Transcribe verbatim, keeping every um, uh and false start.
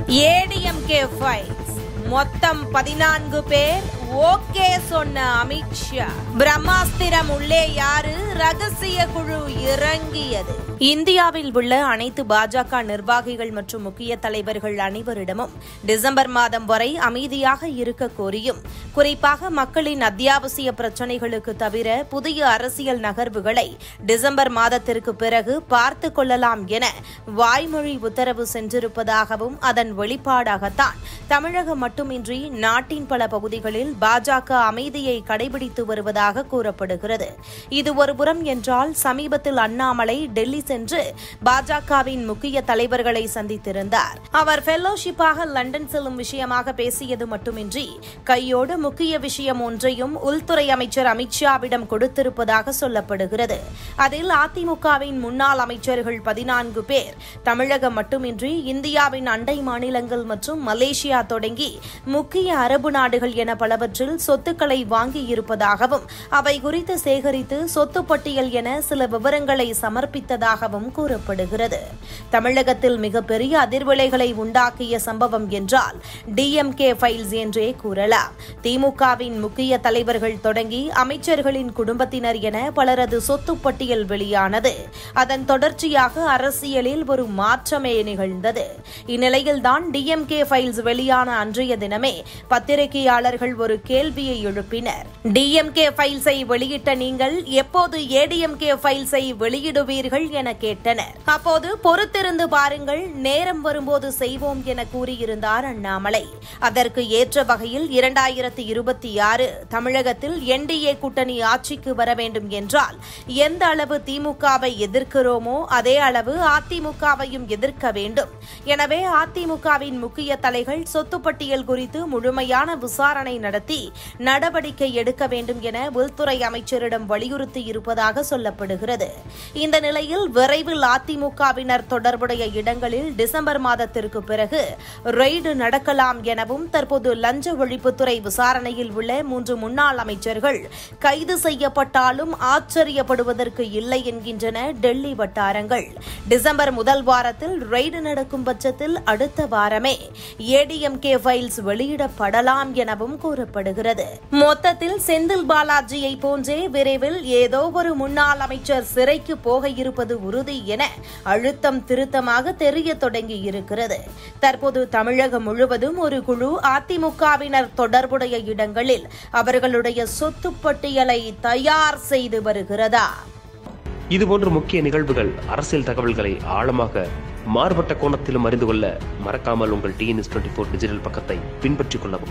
ADMK files மொத்தம் பதினான்கு பேர் ஓகே சொன்ன அமித்ஷா. பிரம்மாஸ்திரம் உள்ளே யாரு? ரகசிய குழு இறங்கியது. இந்தியாவில் உள்ள அனைத்து பாஜக நிர்வாகிகள் மற்றும் முக்கிய தலைவர்கள் அனைவரிடமும் டிசம்பர் மாதம் வரை அமைதியாக இருக்க கோரியும், குறிப்பாக மக்களின் அத்தியாவசிய பிரச்சினைகளுக்கு தவிர புதிய அரசியல் நகர்வுகளை டிசம்பர் மாதத்திற்கு பிறகு பார்த்துக் கொள்ளலாம் என வாய்மொழி உத்தரவு சென்றிருப்பதாகவும் அதன் வெளிப்பாடாகத்தான் தமிழகம் மட்டுமின்றி நாட்டின் பல பகுதிகளில் பாஜக அமைதியை கடைபிடித்து வருவதாக கூறப்படுகிறது. இது ஒருபுறம் என்றால், சமீபத்தில் அண்ணாமலை டெல்லி சென்று பாஜகவின் முக்கிய தலைவர்களை சந்தித்திருந்தார். அவர் ஃபெல்லோஷிப்பாக லண்டன் செல்லும் விஷயமாக பேசியது மட்டுமின்றி கையோடு முக்கிய விஷயம் ஒன்றையும் உள்துறை அமைச்சர் அமித்ஷாவிடம் கொடுத்திருப்பதாக சொல்லப்படுகிறது. அதில் அதிமுகவின் முன்னாள் அமைச்சர்கள் பதினான்கு பேர் தமிழகம் மட்டுமின்றி இந்தியாவின் அண்டை மாநிலங்கள் மற்றும் மலேசியா தொடங்கி முக்கிய அரபு நாடுகள் என பலவற்றில் சொத்துக்களை வாங்கியிருப்பதாகவும் அவை குறித்து சேகரித்து சொத்து பட்டியல் என சில விவரங்களை சமர்ப்பித்ததாகவும் கூறப்படுகிறது. தமிழகத்தில் மிகப்பெரிய அதிர்வலைகளை உண்டாக்கிய சம்பவம் என்றால் டிஎம்கே ஃபைல்ஸ் என்றே கூறலாம். திமுகவின் முக்கிய தலைவர்கள் தொடங்கி அமைச்சர்களின் குடும்பத்தினர் என பலரது சொத்து பட்டியல் வெளியானது. அதன் தொடர்ச்சியாக அரசியலில் ஒரு மாற்றமே நிகழ்ந்தது. இந்நிலையில்தான் டிஎம்கே ஃபைல்ஸ் வெளியான அன்றைய தினமே பத்திரிகையாளர்கள் ஒரு கேள்வியை எழுப்பினர். டிஎம்கே ஃபைல்ஸை வெளியிட்ட நீங்கள் எப்போது ஏடிஎம்கே ஃபைல்ஸை வெளியிடுவீர்கள் என கேட்டனர். அப்போது பொறுத்திருந்து பாருங்கள், நேரம் வரும்போது செய்வோம் என கூறியிருந்தார் அண்ணாமலை. அதற்கு ஏற்ற வகையில் இரண்டாயிரத்தி இருபத்தி ஆறு தமிழகத்தில் என்டிஏ கூட்டணி ஆட்சிக்கு வர வேண்டும் என்றால் எந்த அளவு திமுகவை எதிர்க்கிறோமோ அதே அளவு அதிமுகவையும் எதிர்க்க வேண்டும். எனவே அதிமுகவின் முக்கிய தலைகள் சொத்து பட்டியல் குறித்து முழுமையான விசாரணை நடத்தி நடவடிக்கை எடுக்க வேண்டும் என உள்துறை அமைச்சரிடம் வலியுறுத்தி இருப்பதாக சொல்லப்படுகிறது. இந்த நிலையில் விரைவில் அதிமுகவினர் தொடர்புடைய இடங்களில் டிசம்பர் மாதத்திற்கு பிறகு ரெய்டு நடக்கலாம் எனவும், தற்போது லஞ்ச ஒழிப்புத்துறை விசாரணையில் உள்ள மூன்று முன்னாள் அமைச்சர்கள் கைது செய்யப்பட்டாலும் ஆச்சரியப்படுவதற்கு இல்லை என்கின்றன டெல்லி வட்டாரங்கள். டிசம்பர் முதல் வாரத்தில் ரெய்டு நடக்கும் பட்சத்தில் அடுத்த வாரமே ஏடிஎம்கே ஃபைல்ஸ் வெளியிடப்படலாம் எனவும் கூறப்படுகிறது. மொத்தத்தில் செந்தில் பாலாஜியை போன்றே விரைவில் ஏதோ ஒரு முன்னாள் அமைச்சர் சிறைக்கு போக இருப்பது உறுதி என அழுத்தம் திருத்தமாக தெரிய தொடங்கி இருக்கிறது. தற்போது தமிழகம் முழுவதும் ஒரு குழு அதிமுகவினர் தொடர்புடைய இடங்களில் அவர்களுடைய சொத்து பட்டியலை தயார் செய்து வருகிறதா? இதுபோன்ற முக்கிய நிகழ்வுகள், அரசியல் தகவல்களை ஆழமாக மாறுபட்ட கோணத்திலும் அறிந்து கொள்ள மறக்காமல் உங்கள் டிஎன்எஸ் டுவெண்ட்டி ஃபோர் டிஜிட்டல் பக்கத்தை பின்பற்றிக் கொள்ளவும்.